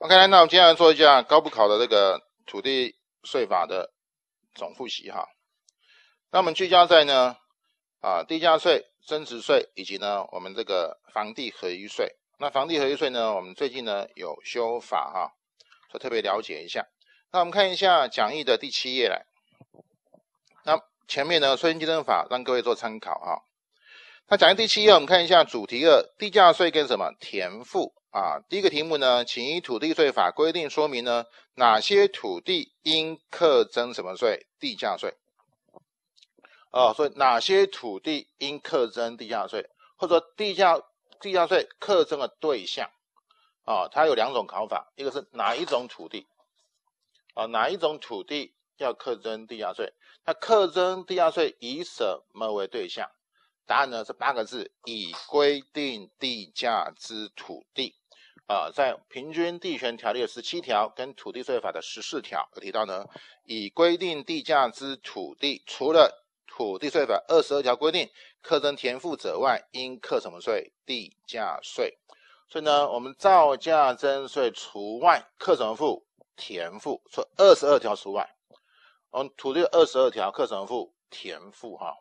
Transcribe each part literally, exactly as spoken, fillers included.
OK， 那我们接下来做一下高补考的这个土地税法的总复习哈。那我们聚焦在呢啊地价税、增值税以及呢我们这个房地合一税。那房地合一税呢，我们最近呢有修法哈，所以特别了解一下。那我们看一下讲义的第七页来。那前面呢税金计征法让各位做参考哈。那讲义第七页，我们看一下主题二，地价税跟什么田赋啊？第一个题目呢，请依土地税法规定说明呢，哪些土地应课征什么税？地价税。哦，所以哪些土地应课征地价税，或者说地价地价税课征的对象啊，它有两种考法，一个是哪一种土地啊，哪一种土地要课征地价税？那课征地价税以什么为对象？答案呢是八个字，以规定地价之土地。啊、呃，在平均地权条例的十七条跟土地税法的十四条有提到呢，以规定地价之土地，除了土地税法二十二条规定课征田赋者外，应课什么税？地价税。所以呢，我们造价征税除外，课什么赋？田赋。所以二十二条除外。我们土地二十二条课什么赋？田赋哈。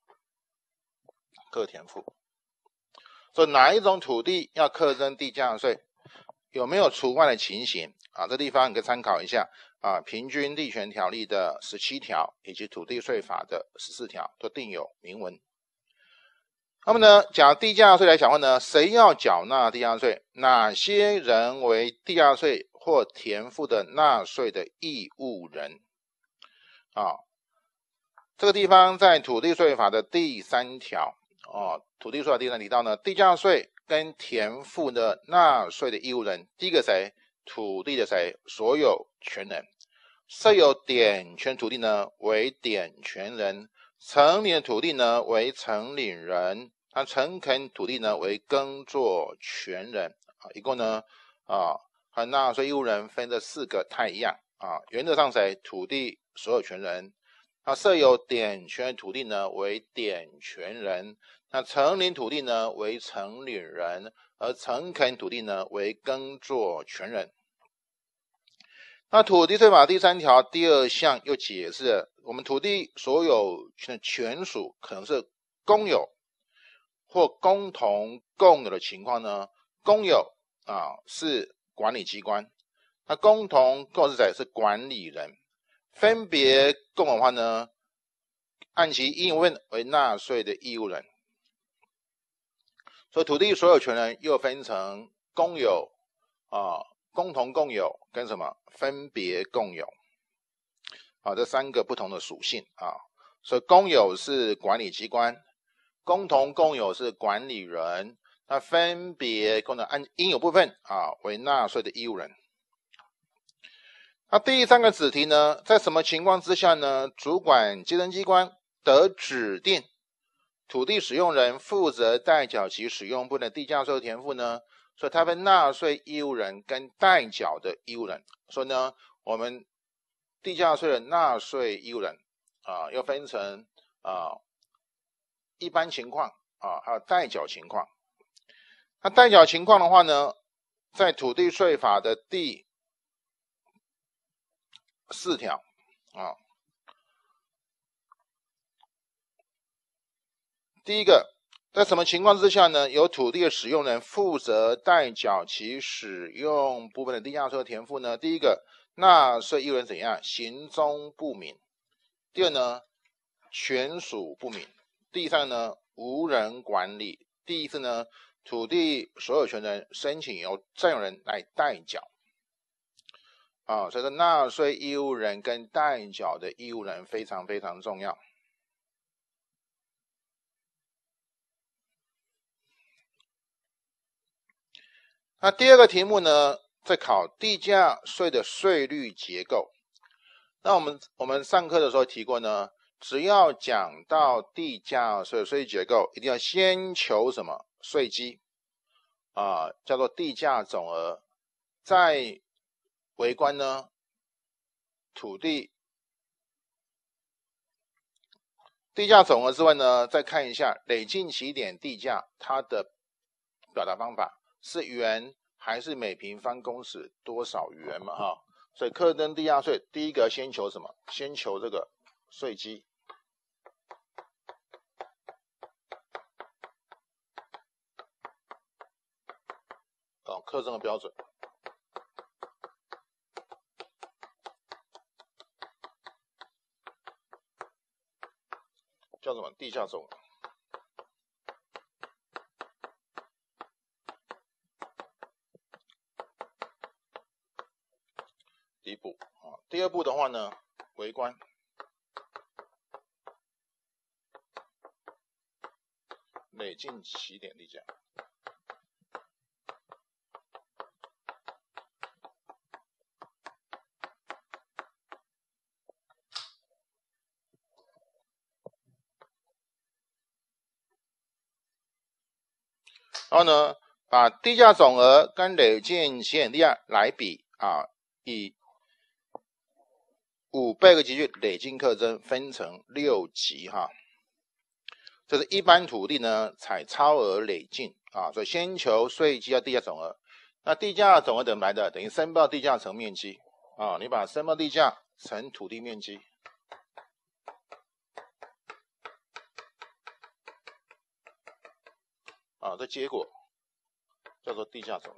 课田赋，所以哪一种土地要课征地价税？有没有除外的情形啊？这地方你可以参考一下啊，平均地权条例的十七条以及土地税法的十四条都定有明文。那么呢，讲地价税来讲话呢，谁要缴纳地价税？哪些人为地价税或田赋的纳税的义务人？啊，这个地方在土地税法的第三条。哦，土地税法第三提到呢，地价税跟田赋的纳税的义务人，第一个谁？土地的谁？所有权人。设有典权土地呢为典权人，承领的土地呢为承领人，那承垦土地呢为耕作权人。啊，一共呢啊和纳税义务人分这四个太一样啊。原则上谁？土地所有权人。那设有典权土地呢为典权人，那承领土地呢为承领人，而承垦土地呢为耕作权人。那土地税法第三条第二项又解释了，我们土地所有权的权属可能是公有或共同共有的情况呢，公有啊是管理机关，那共同共有是谁？是管理人。分别共有的话呢，按其应有份为纳税的义务人。所以土地所有权人又分成公有啊、共同共有跟什么分别共有啊，这三个不同的属性啊。所以公有是管理机关，共同共有是管理人，那分别共有按应有部分啊为纳税的义务人。那第三个子题呢，在什么情况之下呢，主管稽征机关得指定土地使用人负责代缴其使用部分的地价税田赋呢？所以它分纳税义务人跟代缴的义务人。所以呢，我们地价税的纳税义务人啊，又分成啊一般情况啊，还有代缴情况。那代缴情况的话呢，在土地税法的第四条啊，第一个，在什么情况之下呢？由土地的使用人负责代缴其使用部分的地价税田赋呢？第一个，纳税义务人怎样？行踪不明。第二呢，权属不明。第三呢，无人管理。第四呢，土地所有权人申请由占有人来代缴。啊，所以说纳税义务人跟代缴的义务人非常非常重要。那第二个题目呢，在考地价税的税率结构。那我们我们上课的时候提过呢，只要讲到地价税的税率结构，一定要先求什么？税基啊，叫做地价总额，再微观呢，土地地价总额之外呢，再看一下累进起点地价，它的表达方法是原还是每平方公尺多少元嘛哈？所以课征地价税第一个先求什么？先求这个税基。哦，课征的标准。叫什么？地价总额。第一步啊，第二步的话呢，微观。累进起点地价。然后呢，把地价总额跟累进起点地价来比啊，以五倍个级距累进课征分成六级哈。这是一般土地呢采超额累进啊，所以先求税基要地价总额。那地价总额怎么来的？等于申报地价乘面积啊，你把申报地价乘土地面积。啊，这结果叫做地价总额。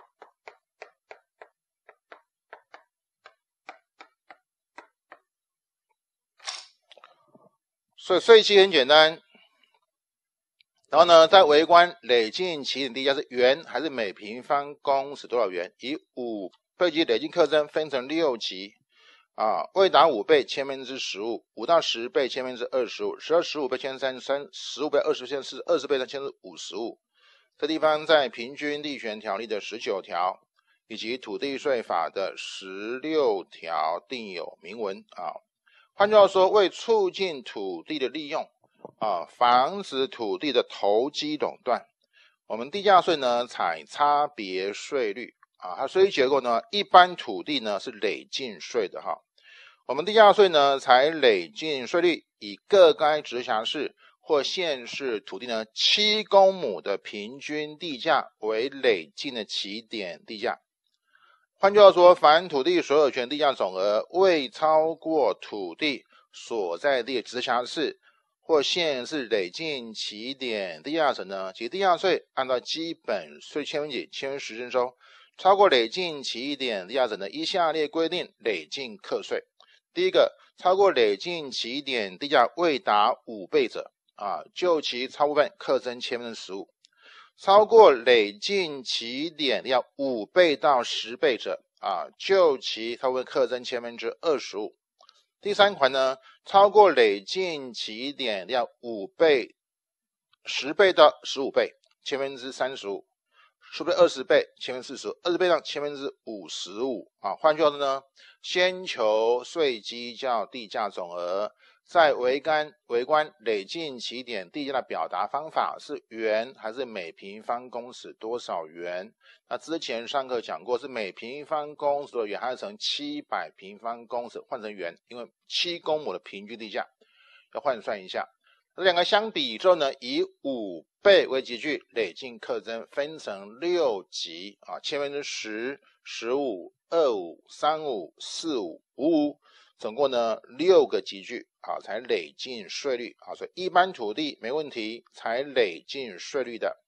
所以税基很简单，然后呢，在微观累进起点地价是元还是每平方公尺多少元？以五倍级累进课征分成六级啊，未达五倍千分之十五，五到十倍千分之二十五，十二十五倍千三三，十五倍二十千四，二十倍三千是五十五。这地方在平均地权条例的十九条以及土地税法的十六条定有明文啊。换句话说，为促进土地的利用啊，防止土地的投机垄断，我们地价税呢采差别税率啊，它税率结构呢，一般土地呢是累进税的哈，我们地价税呢采累进税率，以各该直辖市或县市土地呢七公亩的平均地价为累进的起点地价。换句话说，凡土地所有权地价总额未超过土地所在地直辖市或县市累进起点地价者呢，其地价税按照基本税千分比千分十征收。超过累进起点地价者呢，依下列规定累进课税。第一个，超过累进起点地价未达五倍者啊，就其超部分课征千分之十五。超过累进起点要五倍到十倍者啊，就其超部分课征千分之二十五。第三款呢，超过累进起点要五倍、十倍到十五倍，千分之三十五，十倍二十倍，千分之四十，二十倍到千分之五十五啊。换句话说呢，先求税基较地价总额。在微观微观累进起点地价的表达方法是元还是每平方公尺多少元？那之前上课讲过，是每平方公尺的元还是乘七百平方公尺换成元，因为七公亩的平均地价要换算一下。这两个相比之后呢，以五倍为级距累进课征分成六级啊，千分之十、十五、二五、三五、四五、五五。总共呢六个级距啊，才累进税率啊，所以一般土地没问题，才累进税率的。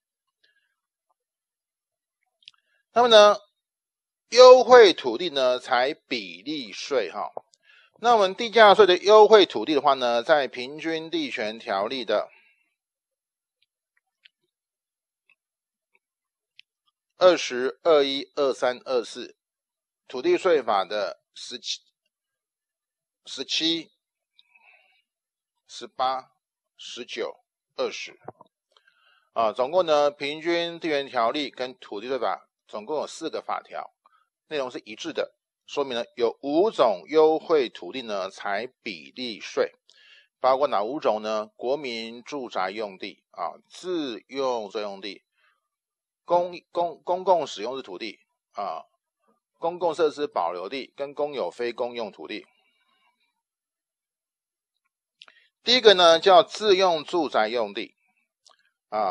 那么呢，优惠土地呢才比例税哈。那我们地价税的优惠土地的话呢，在平均地权条例的二十、二一、二三、二四，土地税法的十七。十七、十八、十九、二十啊，总共呢，平均地权条例跟土地税法总共有四个法条，内容是一致的，说明呢有五种优惠土地呢采比例税，包括哪五种呢？国民住宅用地啊，自用作用地，公公公共使用之土地啊，公共设施保留地跟公有非公用土地。第一个呢叫自用住宅用地啊，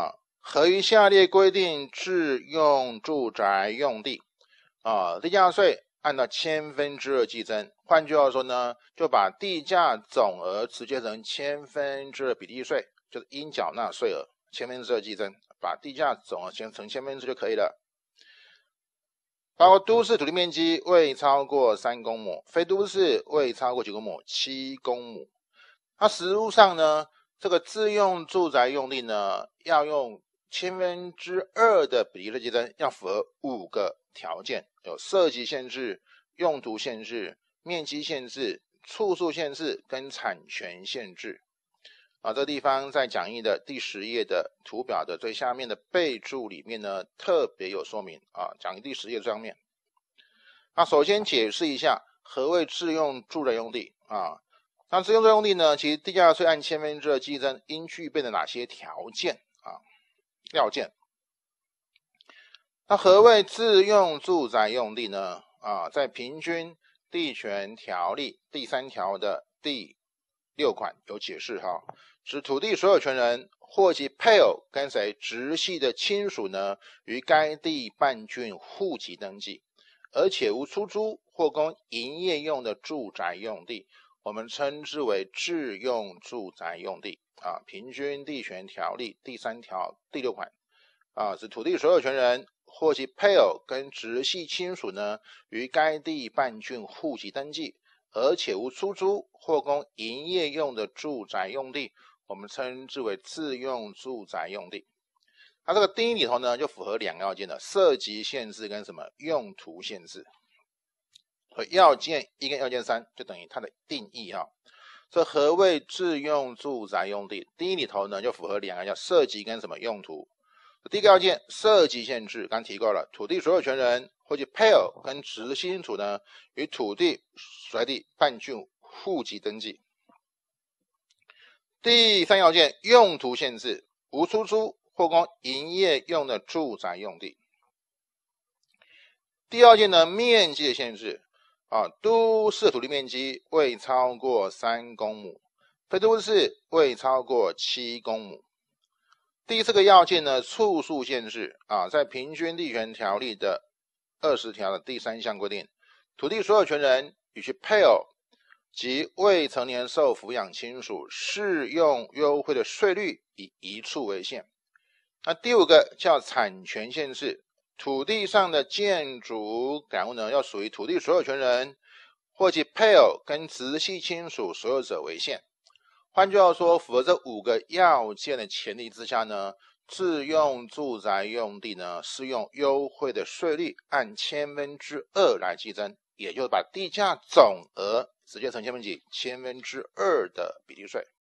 合于下列规定自用住宅用地，啊，地价税按照千分之二计征。换句话说呢，就把地价总额直接成千分之二比例税，就是应缴纳税额千分之二计征，把地价总额先乘千分之就可以了。包括都市土地面积未超过三公亩，非都市未超过几公亩，七公亩。它实务上呢，这个自用住宅用地呢，要用千分之二的比例的计征，要符合五个条件，有设籍限制、用途限制、面积限制、处数限制跟产权限制。啊，这个地方在讲义的第十页的图表的最下面的备注里面呢，特别有说明啊。讲义第十页最上面。那首先解释一下何谓自用住宅用地啊？那自用住宅用地呢，其实地价税按千分之二计征应具备的哪些条件啊？要件。那何谓自用住宅用地呢？啊，在平均地权条例第三条的第六款有解释哈，指土地所有权人或其配偶跟谁直系的亲属呢，于该地办竣户籍登记，而且无出租或供营业用的住宅用地，我们称之为自用住宅用地啊。平均地权条例第三条第六款啊，指土地所有权人或其配偶跟直系亲属呢，于该地办竣户籍登记，而且无出租或供营业用的住宅用地，我们称之为自用住宅用地。它这个定义里头呢，就符合两个要件的设籍限制跟什么用途限制。所以要件一跟要件三就等于它的定义哈。这何谓自用住宅用地？定义里头呢就符合两个叫设籍跟什么用途。第一个要件设籍限制，刚提过了，土地所有权人或其配偶跟直系亲属呢，与土地所在地办竣户籍登记。第三要件用途限制，无出租或供营业用的住宅用地。第二件呢，面积的限制啊，都市土地面积未超过三公亩，非都市未超过七公亩。第四个要件呢，处数限制啊，在平均地权条例的二十条的第三项规定，土地所有权人与其配偶及未成年受抚养亲属适用优惠的税率以一处为限。那第五个叫产权限制，土地上的建筑改物呢，要属于土地所有权人或其配偶跟直系亲属所有者为限。换句话说，符合这五个要件的前提之下呢，自用住宅用地呢适用优惠的税率按千分之二来计征，也就是把地价总额直接乘千分几千分之二的比例税。